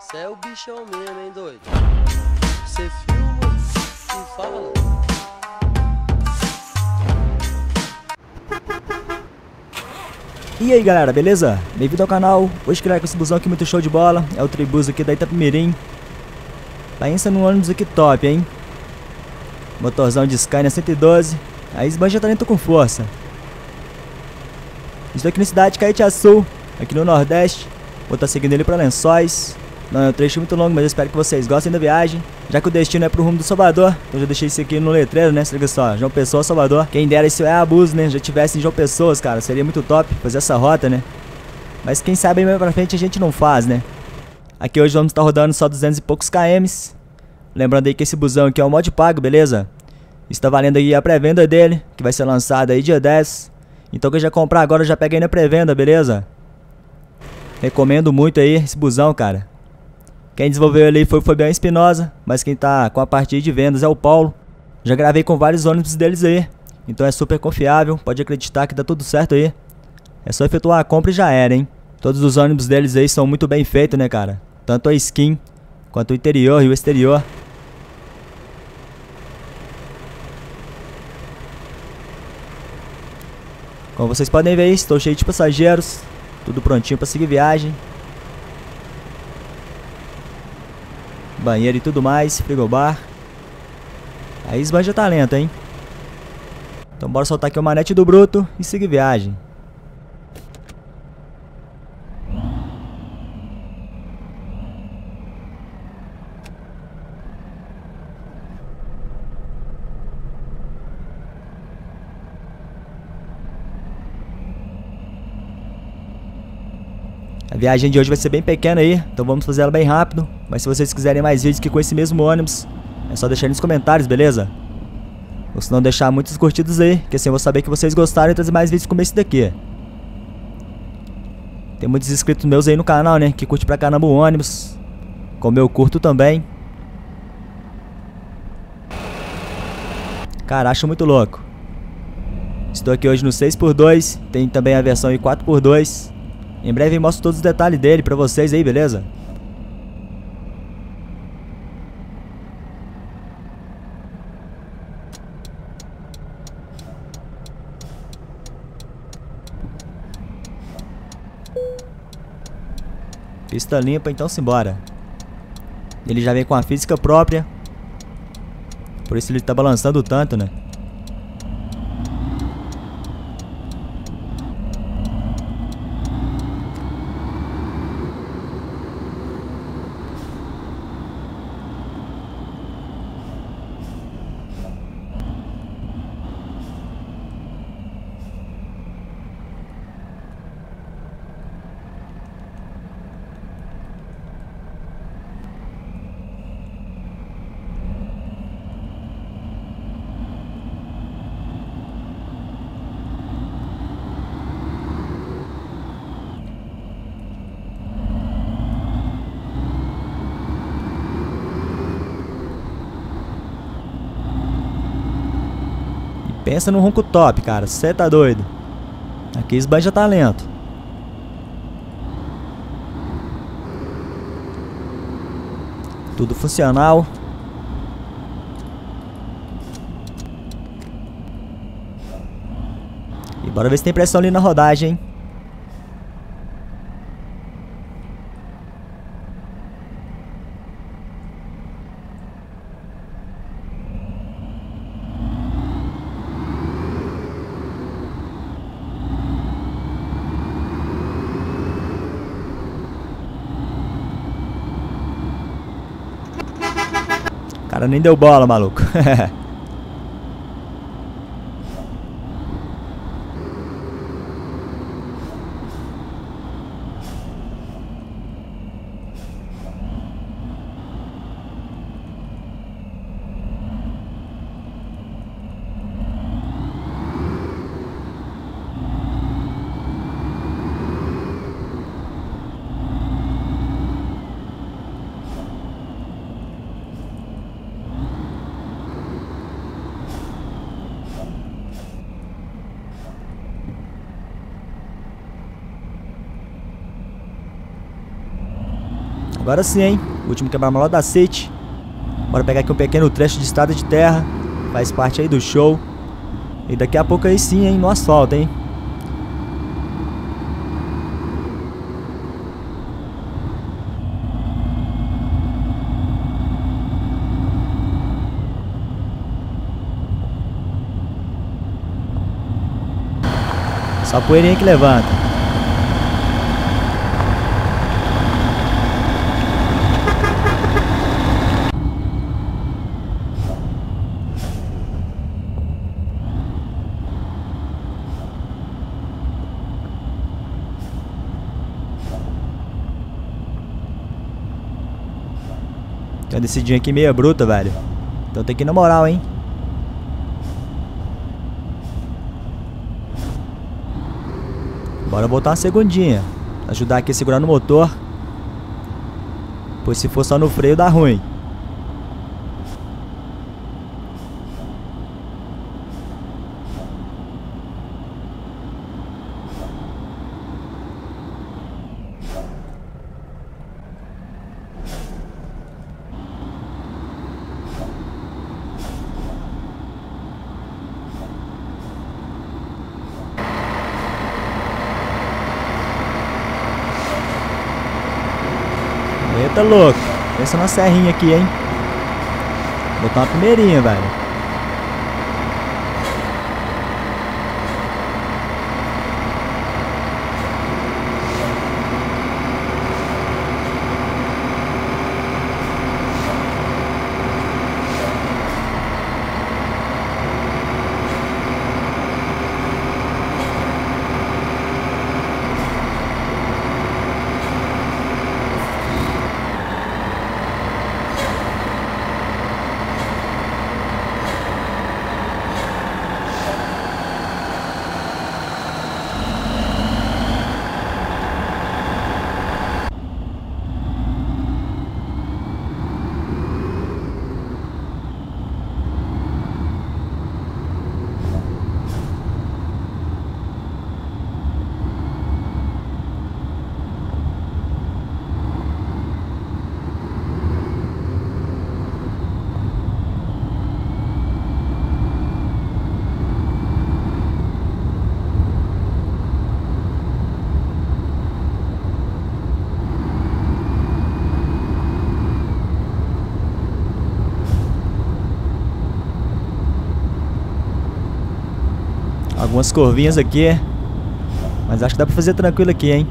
Cê é o bichão mesmo, hein, doido? Cê filma e fala. E aí galera, beleza? Bem-vindo ao canal. Hoje criar com esse busão aqui muito show de bola. É o Tribus aqui da Itapemirim. Pensa num ônibus aqui top, hein? Motorzão de Scania 112. Aí esbanja talento com força. Estou aqui na cidade de Caetiaçu, aqui no Nordeste. Vou estar seguindo ele para Lençóis. Não é um trecho muito longo, mas eu espero que vocês gostem da viagem. Já que o destino é pro rumo do Salvador, então já deixei isso aqui no letreiro, né? Se liga só, João Pessoa, Salvador. Quem dera isso é abuso, né? Já tivesse em João Pessoa, cara, seria muito top fazer essa rota, né? Mas quem sabe mais pra frente a gente não faz, né? Aqui hoje vamos estar rodando só 200 e poucos km. Lembrando aí que esse busão aqui é o mod pago, beleza? Está valendo aí a pré-venda dele, que vai ser lançada aí dia 10. Então quem já comprar agora já pega aí na pré-venda, beleza? Recomendo muito aí esse busão, cara. Quem desenvolveu ele foi o Fabiano Espinosa, mas quem tá com a parte de vendas é o Paulo. Já gravei com vários ônibus deles aí, então é super confiável, pode acreditar que dá tudo certo aí. É só efetuar a compra e já era, hein. Todos os ônibus deles aí são muito bem feitos, né, cara? Tanto a skin, quanto o interior e o exterior. Como vocês podem ver, estou cheio de passageiros, tudo prontinho para seguir viagem. Banheiro e tudo mais, frigobar. Aí esbanja talento, hein? Então bora soltar aqui o manete do bruto e seguir viagem. A viagem de hoje vai ser bem pequena aí, então vamos fazer ela bem rápido. Mas se vocês quiserem mais vídeos que com esse mesmo ônibus, é só deixar aí nos comentários, beleza? Ou se não deixar muitos curtidos aí, que assim eu vou saber que vocês gostaram e trazer mais vídeos como esse daqui. Tem muitos inscritos meus aí no canal, né, que curte pra caramba o ônibus. Como eu curto também. Cara, acho muito louco. Estou aqui hoje no 6x2, tem também a versão em 4x2. Em breve eu mostro todos os detalhes dele pra vocês aí, beleza? Pista limpa, então simbora. Ele já vem com a física própria. Por isso ele tá balançando tanto, né? Pensa num ronco top, cara. Cê tá doido. Aqui esbanja talento. Tudo funcional. E bora ver se tem pressão ali na rodagem, hein? O cara nem deu bola, maluco. Agora sim, hein? Último quebra-mola da City. Bora pegar aqui um pequeno trecho de estrada de terra. Faz parte aí do show. E daqui a pouco aí sim, hein? No asfalto, hein? Só a poeirinha que levanta. Tem uma descidinha aqui meio bruta, velho. Então tem que ir na moral, hein? Bora botar uma segundinha. Ajudar aqui a segurar no motor. Pois se for só no freio dá ruim. Eita louco, pensa na serrinha aqui, hein? Vou botar uma primeirinha, velho. Algumas curvinhas aqui, mas acho que dá pra fazer tranquilo aqui, hein?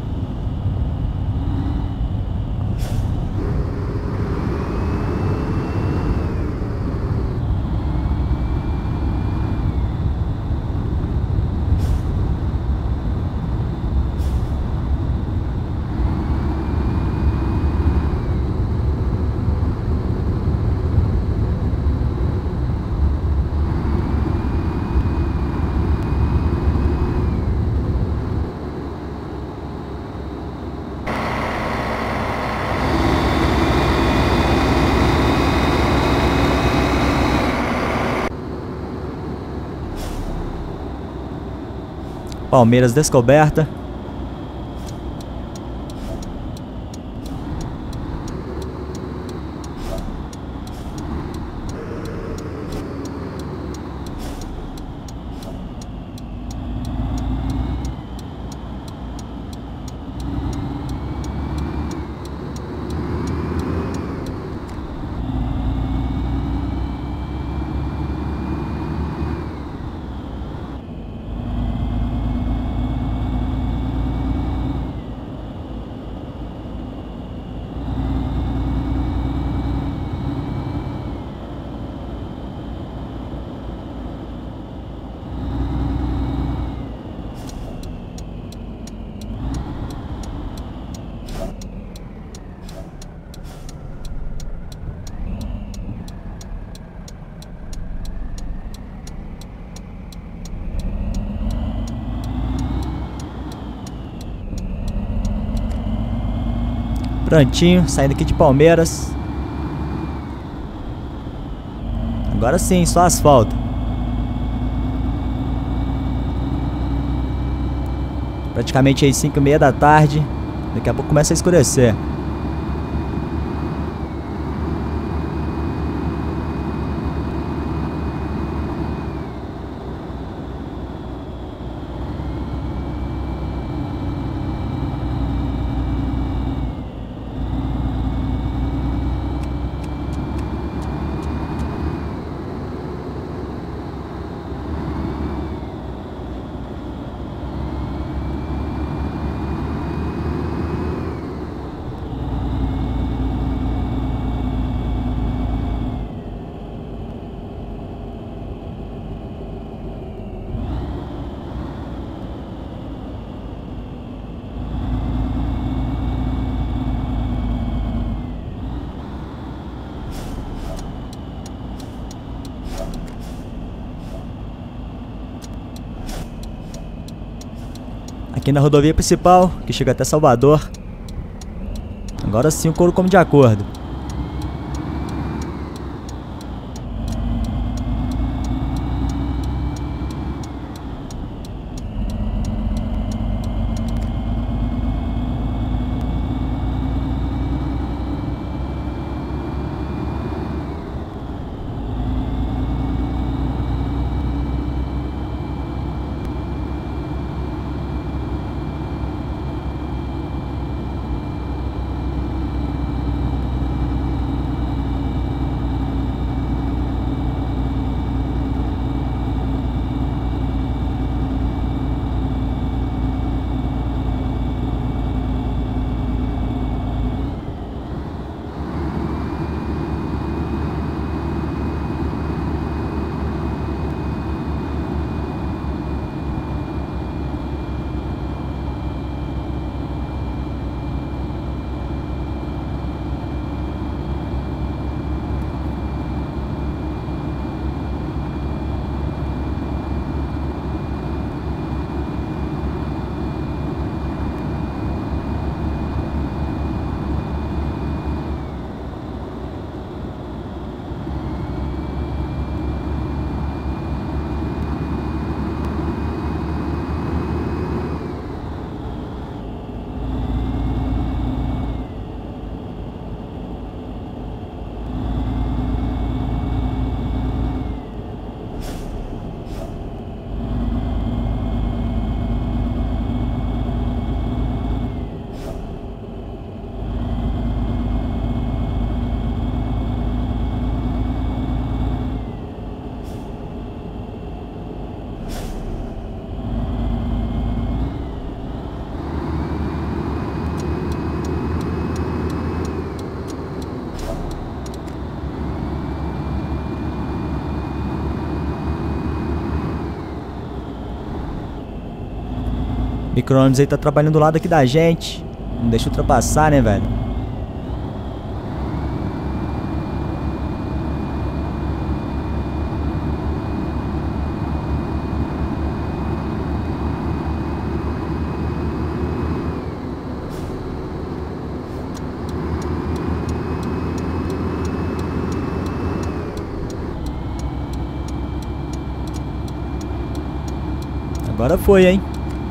Palmeiras descoberta. Prontinho, saindo aqui de Palmeiras. Agora sim, só asfalto. Praticamente aí 5h30 da tarde. Daqui a pouco começa a escurecer. Aqui na rodovia principal, que chega até Salvador. Agora sim o couro come de acordo. Micro-ônibus aí tá trabalhando do lado aqui da gente. Não deixa ultrapassar, né, velho? Agora foi, hein?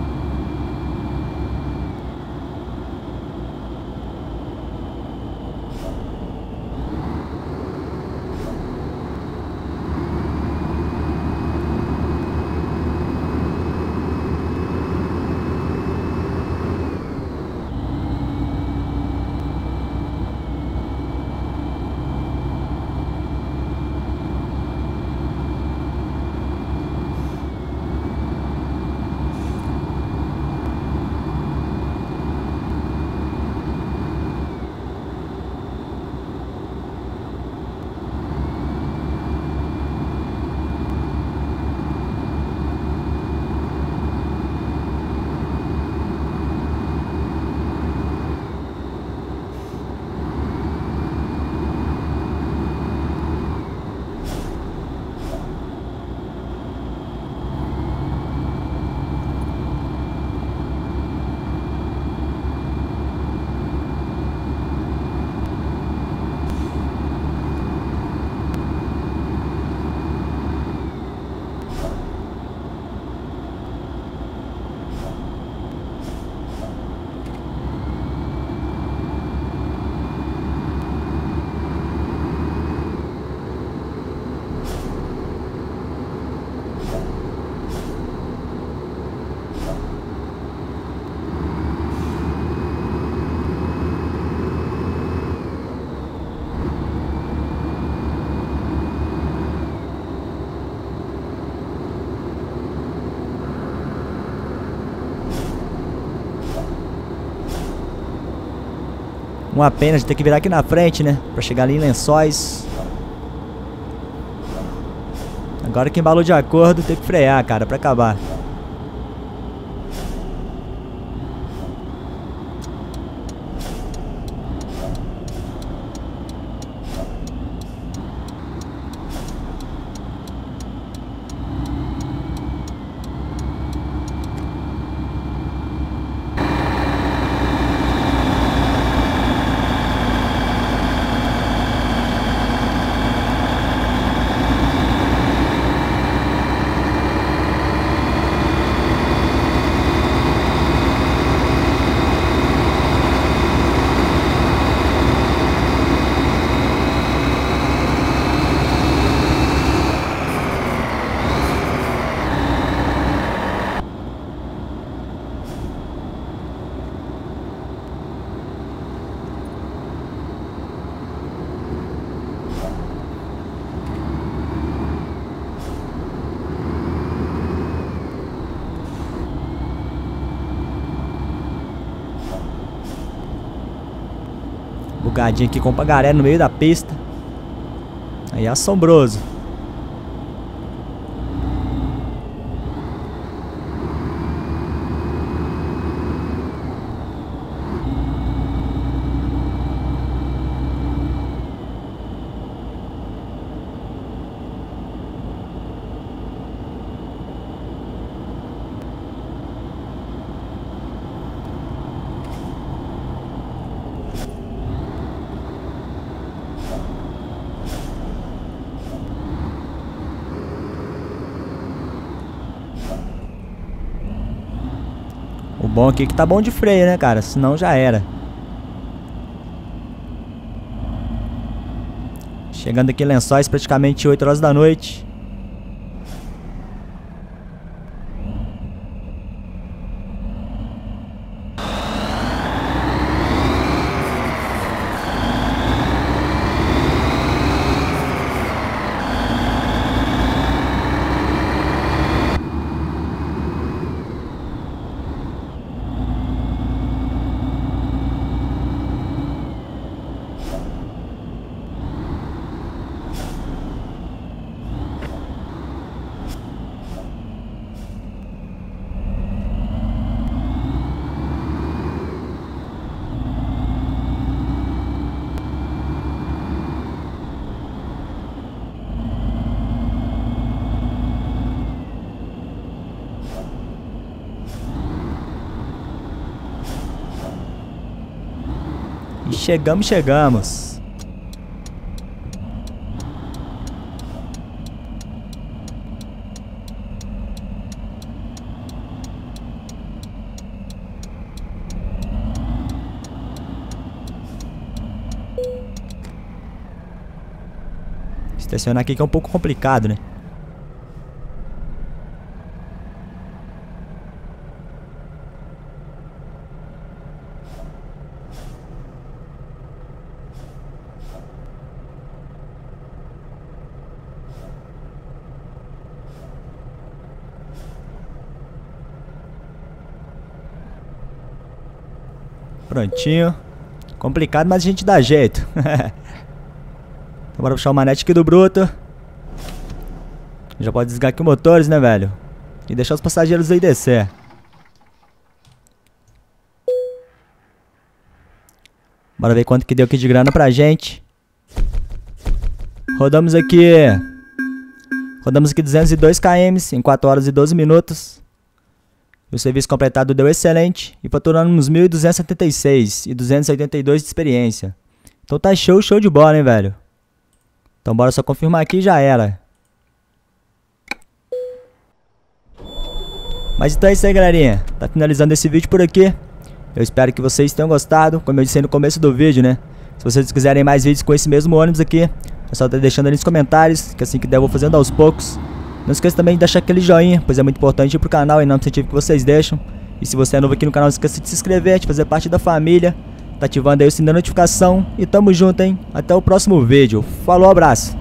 Uma pena de ter que virar aqui na frente, né? Pra chegar ali em Lençóis. Agora que embalou de acordo, tem que frear, cara, pra acabar. Bugadinho aqui com o Pagaré no meio da pista. Aí é assombroso. O bom aqui é que tá bom de freio, né, cara? Senão já era. Chegando aqui em Lençóis, praticamente 8 horas da noite. E chegamos. Estacionar aqui que é um pouco complicado, né? Prontinho. Complicado, mas a gente dá jeito. Então bora puxar o manete aqui do Bruto. Já pode desligar aqui os motores, né, velho? E deixar os passageiros aí descer. Bora ver quanto que deu aqui de grana pra gente. Rodamos aqui 202 km em 4 horas e 12 minutos. O serviço completado deu excelente e faturamos 1.276 e 282 de experiência. Então tá show de bola, hein, velho? Então bora só confirmar aqui e já era. Mas então é isso aí, galerinha. Tá finalizando esse vídeo por aqui. Eu espero que vocês tenham gostado, como eu disse aí no começo do vídeo, né? Se vocês quiserem mais vídeos com esse mesmo ônibus aqui, é só tá deixando aí nos comentários, que assim que der eu vou fazendo aos poucos. Não esqueça também de deixar aquele joinha, pois é muito importante pro canal e não incentivo que vocês deixam. E se você é novo aqui no canal, não esqueça de se inscrever, de fazer parte da família. Tá ativando aí o sininho da notificação. E tamo junto, hein? Até o próximo vídeo. Falou, abraço!